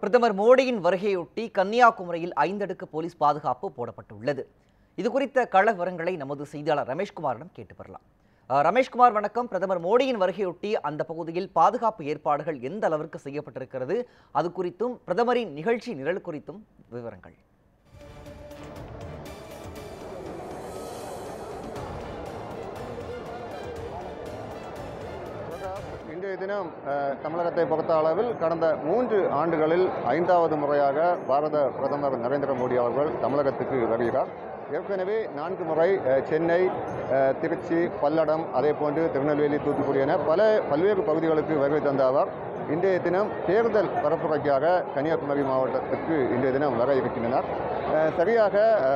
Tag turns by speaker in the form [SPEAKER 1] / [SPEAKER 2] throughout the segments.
[SPEAKER 1] பிரதமர் மோடியின் வருகையொட்டி கன்னியாகுமரியில் 5 அடுக்கு போலீஸ் பாதுகாப்பு போடப்பட்டுள்ளது. இது குறித்த கள விவரங்களை நமது செய்தியாளர் ரமேஷ்குமாரிடம் கேட்டு பெறலாம். ரமேஷ்குமார், வணக்கம். பிரதமர் மோடியின் வருகையொட்டி அந்த பகுதியில் பாதுகாப்பு ஏற்பாடுகள் எந்த அளவிற்கு செய்யப்பட்டிருக்கிறது, அது குறித்தும் பிரதமரின் நிகழ்ச்சி நிரல் குறித்தும் விவரங்கள்.
[SPEAKER 2] இன்றைய தினம் தமிழகத்தை பொறுத்த அளவில் கடந்த 3 ஆண்டுகளில் 5வது முறையாக பாரத பிரதமர் நரேந்திர மோடி அவர்கள் தமிழகத்துக்கு வருகிறார். ஏற்கனவே 4 முறை சென்னை, திருச்சி, பல்லடம், அதே போன்று திருநெல்வேலி, தூத்துக்குடி என பல்வேறு பகுதிகளுக்கு வருகை தந்த அவர் இன்றைய தினம் தேர்தல் பரப்புரைக்காக கன்னியாகுமரி மாவட்டத்திற்கு இன்றைய தினம் வர இருக்கின்றனர். சரியாக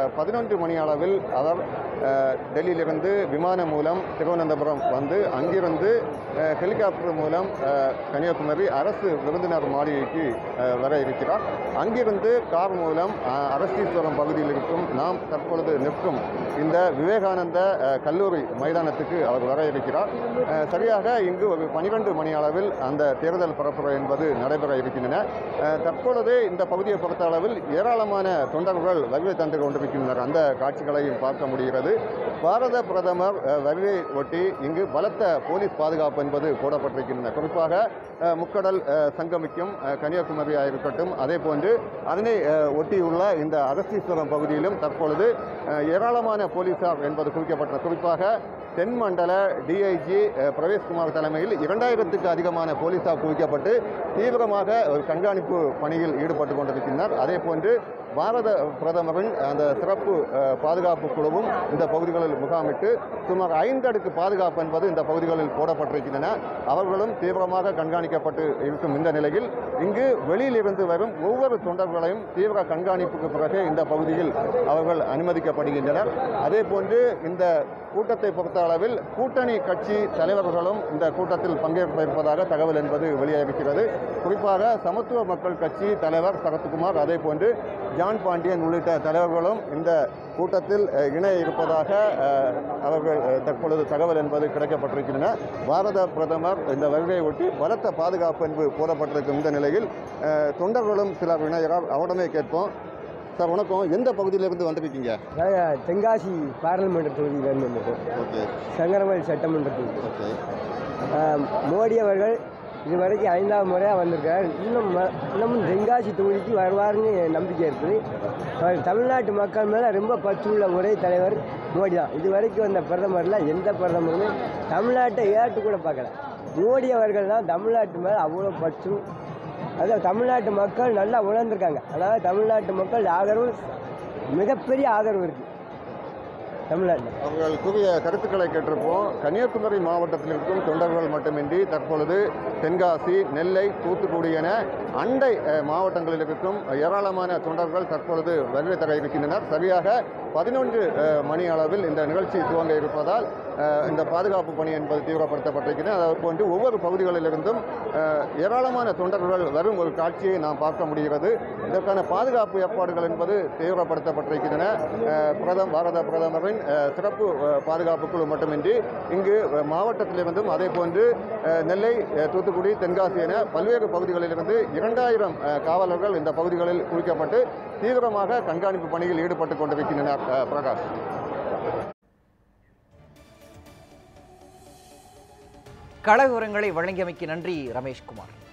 [SPEAKER 2] 11 மணி அளவில் அவர் டெல்லியிலிருந்து விமானம் மூலம் திருவனந்தபுரம் வந்து அங்கிருந்து ஹெலிகாப்டர் மூலம் கன்னியாகுமரி அரசு விருந்தினர் மாளிகைக்கு வர இருக்கிறார். அங்கிருந்து கார் மூலம் அரசீஸ்வரம் பகுதியில் இருக்கும் நாம் தற்பொழுது நிற்கும் இந்த விவேகானந்த கல்லூரி மைதானத்துக்கு அவர் வர இருக்கிறார். சரியாக இங்கு ஒரு 12 மணி அளவில் அந்த தேர்தல் பரப்புரை என்பது நடைபெற இருக்கின்றன. தற்பொழுது இந்த பகுதியை பொறுத்த அளவில் ஏராளமான தொண்டர்கள் வருகை தந்து கொண்டிருக்கின்றனர். அந்த காட்சிகளையும் பார்க்க முடிகிறது. பாரத பிரதமர் வருகை ஒட்டி இங்கு பலத்த போலீஸ் பாதுகாப்பு என்பது போடப்பட்டிருக்கின்றன. குறிப்பாக முக்கடல் சங்கமிக்கும் கன்னியாகுமரியாக இருக்கட்டும், அதே போன்று அதனை ஒட்டியுள்ள இந்த அகஸ்தீஸ்வரம் பகுதியிலும் தற்பொழுது ஏராளமான போலீசார் என்பது குறிக்கப்பட்ட. குறிப்பாக தென்மண்டல டிஐஜி பிரவேஷ்குமார் தலைமையில் 2000க்கு அதிகமான போலீசார் குவிக்கப்பட்டு தீவிரமாக ஒரு கண்காணிப்பு பணியில் ஈடுபட்டு கொண்டிருக்கின்றனர். அதே போன்று பாரத பிரதமரின் அந்த சிறப்பு பாதுகாப்பு குழுவும் இந்த பகுதிகளில் முகாமிட்டு சுமார் 5 அடுக்கு பாதுகாப்பு என்பது இந்த பகுதிகளில் போடப்பட்டிருக்கின்றன. அவர்களும் தீவிரமாக கண்காணிக்கப்பட்டு இருக்கும் இந்த நிலையில் இங்கு வெளியில் இருந்து வரும் ஒவ்வொரு தொண்டர்களையும் தீவிர கண்காணிப்புக்கு பிறகு இந்த பகுதியில் அவர்கள் அனுமதிக்கப்படுகின்றனர். அதே போன்று இந்த கூட்டத்தை பொறுத்த அளவில் கூட்டணி கட்சி தலைவர்களும் இந்த கூட்டத்தில் பங்கேற்க இருப்பதாக தகவல் என்பது வெளியாகிறது. குறிப்பாக சமத்துவ மக்கள் கட்சி தலைவர் சரத்குமார், அதே போன்று ஜான் பாண்டியன் உள்ளிட்ட தலைவர்களும் இந்த கூட்டத்தில் இணைய இருப்பதாக அவர்கள் தற்பொழுது தகவல் என்பது கிடைக்கப்பட்டிருக்கின்றன. பாரத பிரதமர் இந்த வருகையை ஒட்டி பலத்த பாதுகாப்பு என்பது போடப்பட்டிருக்கும் இந்த நிலையில் தொண்டர்களும் சிலர் இணைகிறார். அவரிடமே கேட்போம். சார் வணக்கம், எந்த பகுதியிலிருந்து வந்திருக்கீங்க?
[SPEAKER 3] தென்காசி பாராளுமன்ற தொகுதியிலிருந்து வந்திருக்கோம்.
[SPEAKER 2] ஓகே.
[SPEAKER 3] சங்கரமலை சட்டமன்ற தொகுதி.
[SPEAKER 2] ஓகே.
[SPEAKER 3] மோடி அவர்கள் இதுவரைக்கும் 5வது முறையாக வந்திருக்கார். இன்னமும் தென்காசி தொகுதிக்கு வருவார்னு நம்பிக்கை இருக்குது. அவர் தமிழ்நாட்டு மக்கள் மேலே ரொம்ப பற்றுள்ள ஒரே தலைவர் மோடி தான். இதுவரைக்கும் வந்த பிரதமரில் எந்த பிரதமருமே தமிழ்நாட்டை ஏற்று கூட பார்க்கல. மோடி அவர்கள் தான் தமிழ்நாட்டு மேலே அவ்வளோ பற்றும். அதாவது தமிழ்நாட்டு மக்கள் நல்லா உணர்ந்திருக்காங்க. அதாவது தமிழ்நாட்டு மக்கள் ஆதரவு, மிகப்பெரிய ஆதரவு இருக்குது தமிழ்நாட்டில்.
[SPEAKER 2] அவர்கள் கூறிய கருத்துக்களை கேட்டிருப்போம். கன்னியாகுமரி மாவட்டத்தில் இருக்கும் தொண்டர்கள் மட்டுமின்றி தற்பொழுது தென்காசி, நெல்லை, தூத்துக்குடி என அண்டை மாவட்டங்களில் இருக்கும் ஏராளமான தொண்டர்கள் தற்பொழுது வருகை தர இருக்கின்றனர். சரியாக 11 மணி அளவில் இந்த நிகழ்ச்சி துவங்க இருப்பதால் இந்த பாதுகாப்பு பணி என்பது தீவிரப்படுத்தப்பட்டிருக்கிறது. அதை போன்று ஒவ்வொரு பகுதிகளிலிருந்தும் ஏராளமான தொண்டர்கள் வரும் ஒரு காட்சியை நாம் பார்க்க முடிகிறது. இதற்கான பாதுகாப்பு ஏற்பாடுகள் என்பது தீவிரப்படுத்தப்பட்டிருக்கின்றன. பாரத பிரதமரின் சிறப்பு பாதுகாப்பு குழு மட்டுமின்றி இங்கு மாவட்டத்திலிருந்தும் அதே போன்று நெல்லை, தூத்துக்குடி, தென்காசி என பல்வேறு பகுதிகளிலிருந்து 2000 காவலர்கள் இந்த பகுதிகளில் குவிக்கப்பட்டு தீவிரமாக கண்காணிப்பு பணியில் ஈடுபட்டுக் கொண்டிருக்கின்றனர். பிரகாஷ்.
[SPEAKER 1] கள விவரங்களை வழங்கியமைக்கு நன்றி ரமேஷ்குமார்.